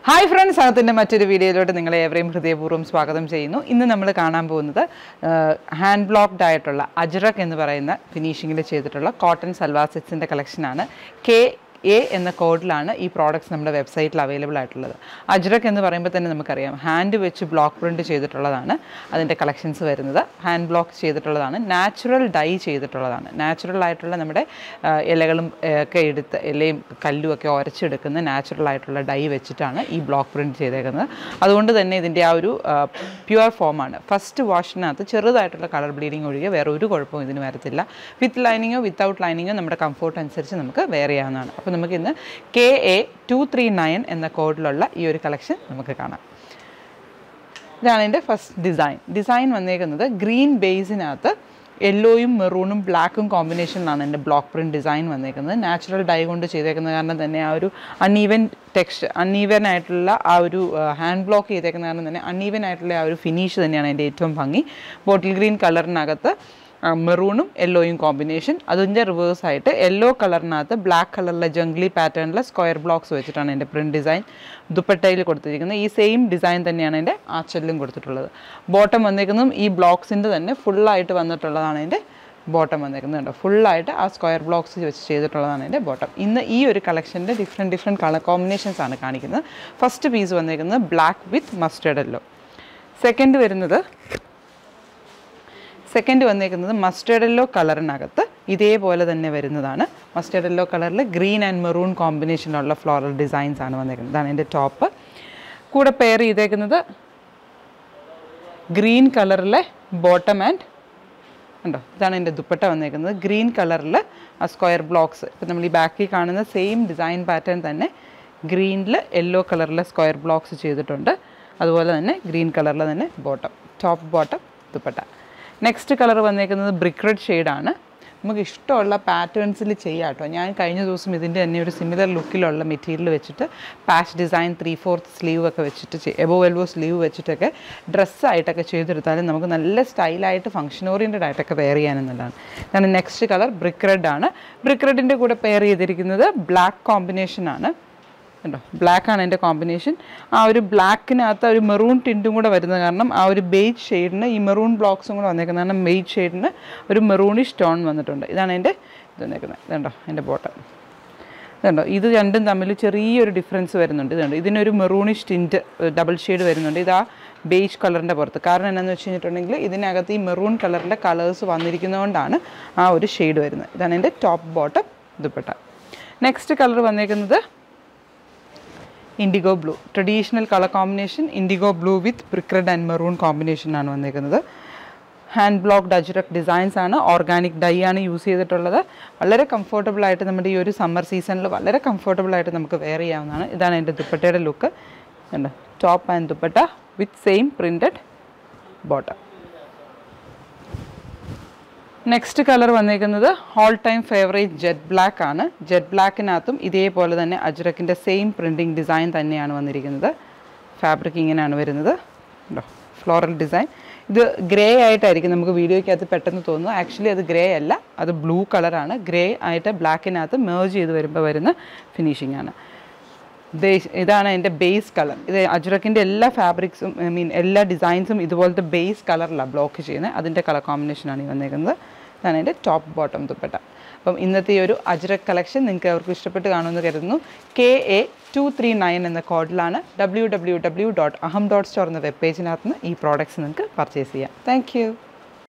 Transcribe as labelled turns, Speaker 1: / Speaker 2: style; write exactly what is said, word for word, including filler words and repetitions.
Speaker 1: Hi friends, അകത്തിന്റെ മറ്റൊരു വീഡിയോയിലോട്ട് നിങ്ങളെ ഏവരെയും ഹൃദയപൂർവ്വം സ്വാഗതം ചെയ്യുന്നു. ഇന്ന് നമ്മൾ കാണാൻ പോകുന്നത് ഹാൻഡ് ബ്ലോക്ക്ഡ് ആയിട്ടുള്ള അജ്രക് എന്ന് പറയുന്ന ഫിനിഷിംഗിൽ ചെയ്തിട്ടുള്ള കോട്ടൺ സൽവാർ സെറ്റ്സിന്റെ കളക്ഷൻ ആണ്. കെ എ എന്ന കോഡിലാണ് ഈ പ്രോഡക്റ്റ്സ് നമ്മുടെ വെബ്സൈറ്റിൽ അവൈലബിൾ ആയിട്ടുള്ളത്. അജ്രക് എന്ന് പറയുമ്പോൾ തന്നെ നമുക്കറിയാം ഹാൻഡ് വെച്ച് ബ്ലോക്ക് പ്രിൻറ്റ് ചെയ്തിട്ടുള്ളതാണ് അതിൻ്റെ കളക്ഷൻസ് വരുന്നത്. ഹാൻഡ് ബ്ലോക്ക് ചെയ്തിട്ടുള്ളതാണ്, നാച്ചുറൽ ഡൈ ചെയ്തിട്ടുള്ളതാണ്. നാച്ചുറൽ ആയിട്ടുള്ള നമ്മുടെ ഇലകളും ഒക്കെ എടുത്ത് ഇലയും കല്ലും ഒക്കെ ഉരച്ചെടുക്കുന്ന നാച്ചുറൽ ആയിട്ടുള്ള ഡൈ വെച്ചിട്ടാണ് ഈ ബ്ലോക്ക് പ്രിൻറ്റ് ചെയ്തേക്കുന്നത്. അതുകൊണ്ട് തന്നെ ഇതിൻ്റെ ആ ഒരു പ്യുവർ ഫോമാണ്. ഫസ്റ്റ് വാഷിനകത്ത് ചെറുതായിട്ടുള്ള കളർ ബ്ലീഡിങ് ഒഴികെ വേറെ ഒരു കുഴപ്പവും ഇതിന് വരത്തില്ല. വിത്ത് ലൈനിങ്ങോ വിത്തൗട്ട് ലൈനിങ്ങോ നമ്മുടെ കംഫോർട്ട് അനുസരിച്ച് നമുക്ക് വെയർ ചെയ്യാവുന്നതാണ്. അപ്പോൾ നമുക്ക് ഇന്ന് K A two three nine എന്ന കോഡിലുള്ള ഈ ഒരു കളക്ഷൻ നമുക്ക് കാണാം. ഇതാണ് എൻ്റെ ഫസ്റ്റ് ഡിസൈൻ. ഡിസൈൻ വന്നേക്കുന്നത് ഗ്രീൻ ബേസിനകത്ത് യെല്ലോയും മെറൂണും ബ്ലാക്കും കോമ്പിനേഷനിലാണ് എൻ്റെ ബ്ലോക്ക് പ്രിൻറ്റ് ഡിസൈൻ വന്നേക്കുന്നത്. നാച്ചുറൽ ഡൈ കൊണ്ട് ചെയ്തേക്കുന്നത് കാരണം തന്നെ ആ ഒരു അൺഈവൻ ടെക്സ്റ്റ് അൺഈവൻ ആയിട്ടുള്ള ആ ഒരു ഹാൻഡ് ബ്ലോക്ക് ചെയ്തേക്കുന്ന കാരണം തന്നെ അൺഈവൻ ആയിട്ടുള്ള ആ ഒരു ഫിനിഷ് തന്നെയാണ് എൻ്റെ ഏറ്റവും ഭംഗി. ബോട്ടിൽ ഗ്രീൻ കളറിനകത്ത് മെറൂണും യെല്ലോയും കോമ്പിനേഷൻ, അതിൻ്റെ റിവേഴ്സായിട്ട് യെല്ലോ കളറിനകത്ത് ബ്ലാക്ക് കളറിലെ ജംഗ്ലി പാറ്റേണിലെ സ്ക്വയർ ബ്ലോക്സ് വെച്ചിട്ടാണ് എൻ്റെ പ്രിൻറ്റ് ഡിസൈൻ ദുപ്പട്ടയിൽ കൊടുത്തിരിക്കുന്നത്. ഈ സെയിം ഡിസൈൻ തന്നെയാണ് എൻ്റെ ആച്ചലിലും കൊടുത്തിട്ടുള്ളത്. ബോട്ടം വന്നേക്കുന്നതും ഈ ബ്ലോക്സിൻ്റെ തന്നെ ഫുള്ളായിട്ട് വന്നിട്ടുള്ളതാണ് എൻ്റെ ബോട്ടം വന്നേക്കുന്നത്. കേട്ടോ, ഫുള്ളായിട്ട് ആ സ്ക്വയർ ബ്ലോക്സ് വെച്ച് ചെയ്തിട്ടുള്ളതാണ് എൻ്റെ ബോട്ടം. ഇന്ന് ഈ ഒരു കളക്ഷൻ്റെ ഡിഫറെൻറ്റ് ഡിഫറെൻറ്റ് കളർ കോമ്പിനേഷൻസ് ആണ് കാണിക്കുന്നത്. ഫസ്റ്റ് പീസ് വന്നേക്കുന്നത് black with mustard yellow. Second വരുന്നത് സെക്കൻഡ് വന്നേക്കുന്നത് മസ്റ്റേർഡ് യെല്ലോ കളറിനകത്ത് ഇതേപോലെ തന്നെ വരുന്നതാണ്. മസ്റ്റേർഡ് യെല്ലോ കളറിൽ ഗ്രീൻ ആൻഡ് മെറൂൺ കോമ്പിനേഷനുള്ള ഫ്ലോറൽ ഡിസൈൻസ് ആണ് വന്നേക്കുന്നത്. ഇതാണ് എൻ്റെ ടോപ്പ്. കൂടെ പെയർ ചെയ്തേക്കുന്നത് ഗ്രീൻ കളറിലെ ബോട്ടം ആൻഡ് ഉണ്ടോ, ഇതാണ് എൻ്റെ ദുപ്പട്ട വന്നേക്കുന്നത്. ഗ്രീൻ കളറിൽ ആ സ്ക്വയർ ബ്ലോക്സ്, ഇപ്പം നമ്മൾ ഈ ബാക്കിൽ കാണുന്ന സെയിം ഡിസൈൻ പാറ്റേൺ തന്നെ ഗ്രീനിൽ യെല്ലോ കളറിലെ സ്ക്വയർ ബ്ലോക്സ് ചെയ്തിട്ടുണ്ട്. അതുപോലെ തന്നെ ഗ്രീൻ കളറിൽ തന്നെ bottom, top bottom dupatta. Next colour വന്നേക്കുന്നത് ബ്രിക്ക് റെഡ് ഷെയ്ഡാണ്. നമുക്ക് ഇഷ്ടമുള്ള പാറ്റേൺസിൽ ചെയ്യാം കേട്ടോ. ഞാൻ കഴിഞ്ഞ ദിവസം ഇതിൻ്റെ തന്നെ ഒരു സിമിലർ ലുക്കിലുള്ള മെറ്റീരിയൽ വെച്ചിട്ട് patch design three fourth sleeve ഒക്കെ വെച്ചിട്ട് എബോ എൽബോ സ്ലീവ് വെച്ചിട്ടൊക്കെ ഡ്രസ്സായിട്ടൊക്കെ ചെയ്തെടുത്താലും നമുക്ക് നല്ല സ്റ്റൈലായിട്ട് ഫംഗ്ഷൻ ഓറിയൻറ്റഡ് ആയിട്ടൊക്കെ വെയർ ചെയ്യാനെന്നുള്ളതാണ്. ഇതാണ് നെക്സ്റ്റ് കളർ ബ്രിക്ക് റെഡ് ആണ്. ബ്രിക്ക് റെഡിൻ്റെ കൂടെ പെയർ ചെയ്തിരിക്കുന്നത് ബ്ലാക്ക് കോമ്പിനേഷനാണ്. ഉണ്ടോ, ബ്ലാക്കാണ് എൻ്റെ കോമ്പിനേഷൻ. ആ ഒരു ബ്ലാക്കിനകത്ത് ഒരു മെറൂൺ ടിൻറ്റും കൂടെ വരുന്ന കാരണം ആ ഒരു ബേജ് ഷെയ്ഡിന് ഈ മെറൂൺ ബ്ലോക്സും കൂടെ വന്നേക്കുന്നത് കാരണം ബേജ് ഷെയ്ഡിന് ഒരു മെറൂണിഷ് ടോൺ വന്നിട്ടുണ്ട്. ഇതാണ് എൻ്റെ ഇത് വന്നേക്കുന്നത്. ഇതുണ്ടോ എൻ്റെ ബോട്ടം. ഇതുണ്ടോ, ഇത് രണ്ടും തമ്മിൽ ചെറിയൊരു ഡിഫറൻസ് വരുന്നുണ്ട്. ഇതുണ്ട്, ഇതിനൊരു മെറൂണിഷ് ടിൻറ്റ് ഡബിൾ ഷെയ്ഡ് വരുന്നുണ്ട്. ഇത് ആ ബേജ് കളറിൻ്റെ പുറത്ത്. കാരണം എന്താണെന്ന് വെച്ച് കഴിഞ്ഞിട്ടുണ്ടെങ്കിൽ ഇതിനകത്ത് ഈ മെറൂൺ കളറിൻ്റെ കളേഴ്സ് വന്നിരിക്കുന്നതുകൊണ്ടാണ് ആ ഒരു ഷെയ്ഡ് വരുന്നത്. ഇതാണ് എൻ്റെ top bottom dupatta. Next colour വന്നേക്കുന്നത് indigo blue. Traditional colour combination indigo blue with brick red and maroon കോമ്പിനേഷനാണ് വന്നേക്കുന്നത്. ഹാൻഡ് ബ്ലോക്ക്ഡ് അജ്രക് ഡിസൈൻസ് ആണ്. ഓർഗാനിക് ഡൈ ആണ് യൂസ് ചെയ്തിട്ടുള്ളത്. വളരെ കംഫർട്ടബിളായിട്ട് നമ്മുടെ ഈ ഒരു സമ്മർ സീസണിൽ വളരെ കംഫർട്ടബിളായിട്ട് നമുക്ക് വെയർ ചെയ്യാവുന്നതാണ്. ഇതാണ് എൻ്റെ ദുപ്പട്ടയുടെ ലുക്ക്. ഉണ്ട്, top and dupatta with same printed bottom. Next colour വന്നേക്കുന്നത് all time favourite jet black ആണ്. ജെറ്റ് ബ്ലാക്കിനകത്തും ഇതേപോലെ തന്നെ അജ്രക്കിൻ്റെ സെയിം പ്രിൻറ്റിങ് ഡിസൈൻ തന്നെയാണ് വന്നിരിക്കുന്നത്. ഫാബ്രിക് ഇങ്ങനെയാണ് വരുന്നത്. ഉണ്ടോ, ഫ്ലോറൽ ഡിസൈൻ. ഇത് ഗ്രേ ആയിട്ടായിരിക്കും നമുക്ക് വീഡിയോയ്ക്കകത്ത് പെട്ടെന്ന് തോന്നുന്നു. ആക്ച്വലി അത് ഗ്രേ അല്ല, അത് ബ്ലൂ കളറാണ്. ഗ്രേ ആയിട്ട് ബ്ലാക്കിനകത്ത് മേർജ് ചെയ്ത് വരുമ്പോൾ വരുന്ന ഫിനിഷിംഗ് ആണ്. ബേസ് ഇതാണ് എൻ്റെ ബേസ് കളർ. ഇത് അജ്രക്കിൻ്റെ എല്ലാ ഫാബ്രിക്സും ഐ മീൻ എല്ലാ ഡിസൈൻസും ഇതുപോലത്തെ ബേസ് കളറിലാണ് ബ്ലോക്ക് ചെയ്യുന്നത്. അതിൻ്റെ കളർ കോമ്പിനേഷനാണ് ഈ വന്നേക്കുന്നത്. ഇതാണ് എൻ്റെ ടോപ്പ് ബോട്ടം ദുപ്പട്ട. അപ്പം ഇന്നത്തെ ഈ ഒരു അജ്രക് കളക്ഷൻ നിങ്ങൾക്ക് അവർക്ക് ഇഷ്ടപ്പെട്ട് കാണുമെന്ന് കരുതുന്നു. K A two three nine എന്ന കോഡിലാണ് W W W dot Aham dot store എന്ന വെബ് പേജിനകത്ത് നിന്ന് ഈ പ്രോഡക്റ്റ്സ് നിങ്ങൾക്ക് പർച്ചേസ് ചെയ്യാം. Thank U.